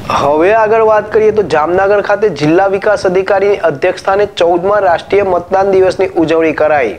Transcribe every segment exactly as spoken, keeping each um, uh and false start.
હવે આગળ વાત કરીએ તો જામનગર ખાતે જિલ્લા વિકાસ અધિકારીની અધ્યક્ષસ્થાને ચૌદમા રાષ્ટ્રીય મતદાન દિવસની ઉજવણી કરાઈ।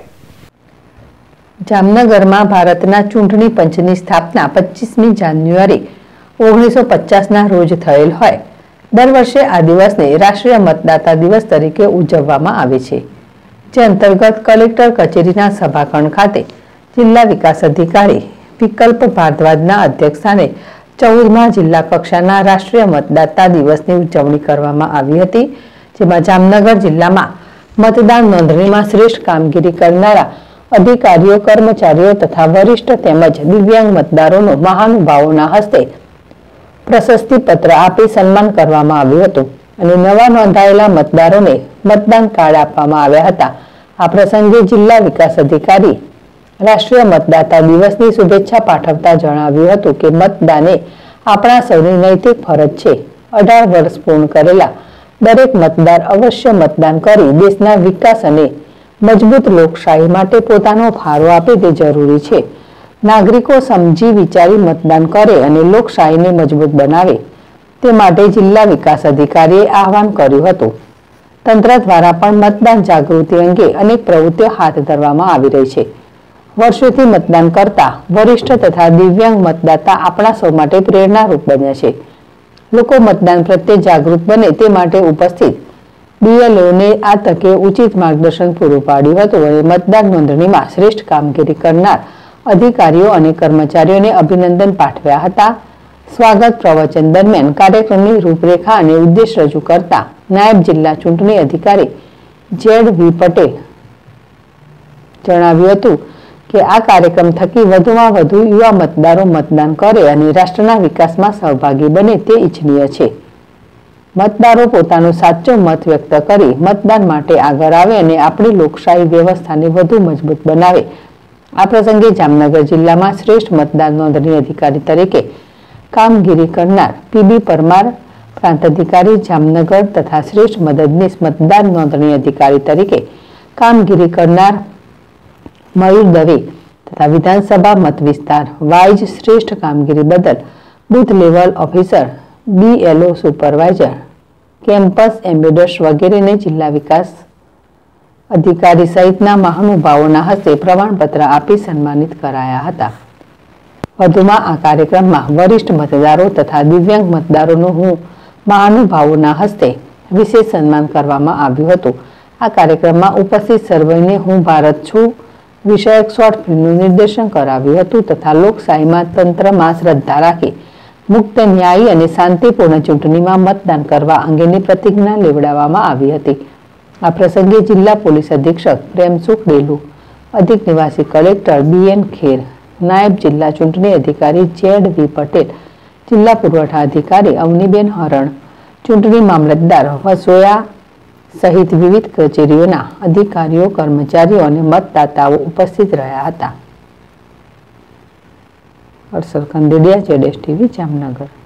જામનગરમાં ભારતના ચૂંટણી પંચની સ્થાપના પચીસમી જાન્યુઆરી ઓગણીસો પચાસના રોજ થયેલ હોય દર વર્ષે આ દિવસને રાષ્ટ્રીય મતદાતા દિવસ તરીકે ઉજવવામાં આવે છે, જે અંતર્ગત કલેક્ટર કચેરીના સભાખંડ ખાતે જિલ્લા વિકાસ અધિકારી વિકલ્પ ભારદ્વાજના અધ્યક્ષસ્થાને ચૌદમા જિલ્લા કક્ષાના રાષ્ટ્રીય મતદાતા દિવસની ઉજવણી કરવામાં આવી હતી, જેમાં જામનગર જિલ્લામાં મતદાન નોંધણીમાં શ્રેષ્ઠ કામગીરી કરનારા અધિકારીઓ, કર્મચારીઓ તથા વરિષ્ઠ તેમજ દિવ્યાંગ મતદારોનું મહાનુભાવોના હસ્તે પ્રશસ્તિ પત્ર આપી સન્માન કરવામાં આવ્યું હતું અને નવા નોંધાયેલા મતદારોને મતદાન કાર્ડ આપવામાં આવ્યા હતા। આ પ્રસંગે જિલ્લા વિકાસ અધિકારી રાષ્ટ્રીય મતદાતા દિવસની શુભેચ્છા પાઠવતા જણાવ્યું હતું કે મતદાન એ આપણા સૌની નૈતિક ફરજ છે। અઢાર વર્ષ પૂર્ણ કરેલા દરેક મતદાર અવશ્ય મતદાન કરી દેશના વિકાસ અને મજબૂત લોકશાહી માટે પોતાનો ફાળો આપે તે જરૂરી છે। નાગરિકો સમજી વિચારી મતદાન કરે અને લોકશાહીને મજબૂત બનાવે તે માટે જિલ્લા વિકાસ અધિકારીએ આહવાન કર્યું હતું। તંત્ર દ્વારા પણ મતદાન જાગૃતિ અંગે અનેક પ્રવૃત્તિઓ હાથ ધરવામાં આવી રહી છે। વર્ષોથી મતદાન કરતા વરિષ્ઠ તથા દિવ્યાંગ મતદાતા આપણા સૌ માટે પ્રેરણારૂપ બન્યા છે। લોકો મતદાન પ્રત્યે જાગૃત બને તે માટે ઉપસ્થિત બીએલઓને આ તકે ઉચિત માર્ગદર્શન પૂરું પાડ્યું હતું અને મતદાન નોંધણીમાં શ્રેષ્ઠ કામગીરી કરનાર અધિકારીઓ અને કર્મચારીઓને અભિનંદન પાઠવ્યા હતા। સ્વાગત પ્રવચન દરમિયાન કાર્યક્રમની રૂપરેખા અને ઉદ્દેશ રજૂ કરતા નાયબ જિલ્લા ચૂંટણી અધિકારી જેડ વી પટેલ જણાવ્યું હતું કે આ કાર્યક્રમ થકી વધુમાં વધુ યુવા મતદારો મતદાન કરે અને રાષ્ટ્રના વિકાસમાં સહભાગી બને તે ઇચ્છનીય છે। મતદારો પોતાનો સાચો મત વ્યક્ત કરી મતદાન માટે આગળ આવે અને આપણી લોકશાહી વ્યવસ્થાને વધુ મજબૂત બનાવે। આ પ્રસંગે જામનગર જિલ્લામાં શ્રેષ્ઠ મતદાન નોંધણી અધિકારી તરીકે કામગીરી કરનાર પીબી પરમાર પ્રાંત અધિકારી જામનગર તથા શ્રેષ્ઠ મદદનીશ મતદાન નોંધણી અધિકારી તરીકે કામગીરી કરનાર મયુર દવે તથા વિધાનસભા મત વિસ્તાર વાઇઝ શ્રેષ્ઠ કામગીરી બદલ booth level officer, BLO supervisor, campus ambassadors વગેરેને જિલ્લા વિકાસ અધિકારી સહિતના મહાનુભાવોના હસ્તે પ્રમાણપત્ર આપી સન્માનિત કરાયા હતા। વધુમાં આ કાર્યક્રમમાં વરિષ્ઠ મતદારો તથા દિવ્યાંગ મતદારોનું હું મહાનુભાવોના હસ્તે વિશેષ સન્માન કરવામાં આવ્યું હતું। આ કાર્યક્રમમાં ઉપસ્થિત સર્વેને હું ભારત છું વિષયક શોર્ટ ફિલ્મનું નિર્દેશન કરાવ્યું હતું તથા લોકશાહીમાં તંત્રમાં શ્રદ્ધા રાખી મુક્ત, ન્યાયી અને શાંતિપૂર્ણ ચૂંટણીમાં મતદાન કરવા અંગેની પ્રતિજ્ઞા લેવડાવવામાં આવી હતી। આ પ્રસંગે જિલ્લા પોલીસ અધિક્ષક પ્રેમસુખ ડેલુ, અધિક નિવાસી કલેક્ટર બીએન ખેર, નાયબ જિલ્લા ચૂંટણી અધિકારી જેડ વી પટેલ, જિલ્લા પુરવઠા અધિકારી અવનીબેન હરણ, ચૂંટણી મામલતદાર વસોયા સહિત વિવિધ કચેરીઓના અધિકારીઓ, કર્મચારીઓ અને મતદાતાઓ ઉપસ્થિત રહ્યા હતા। હર્ષલ કંદેડિયા, જેડેશ ટીવી, જામનગર।